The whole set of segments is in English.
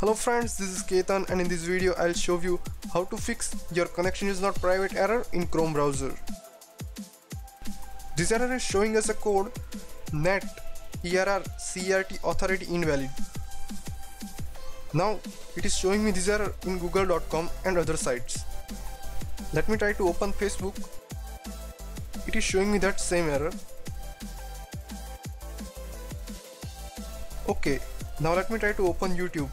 Hello friends, this is Ketan and in this video I'll show you how to fix your connection is not private error in Chrome browser. This error is showing us a code net err cert authority invalid. Now it is showing me this error in google.com and other sites. Let me try to open Facebook. It is showing me that same error. Okay, now let me try to open YouTube.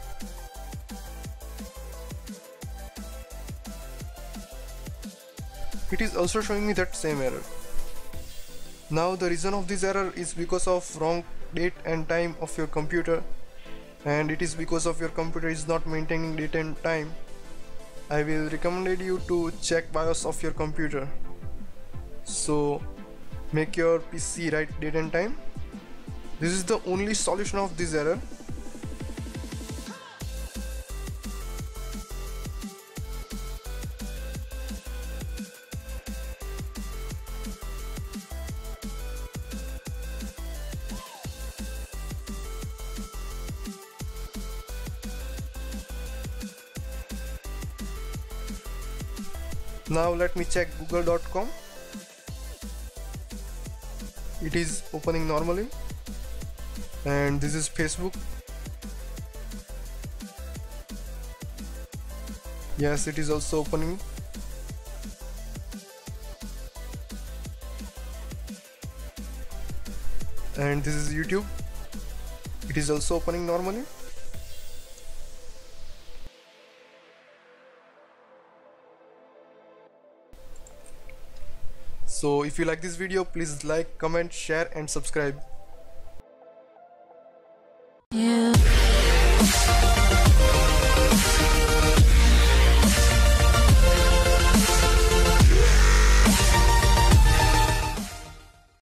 It is also showing me that same error. Now the reason of this error is because of wrong date and time of your computer, and it is because of your computer is not maintaining date and time. I will recommend you to check BIOS of your computer. So make your PC write date and time. This is the only solution of this error. Now let me check google.com. It is opening normally. And this is Facebook. Yes, it is also opening. And this is YouTube. It is also opening normally. So if you like this video, please like, comment, share and subscribe.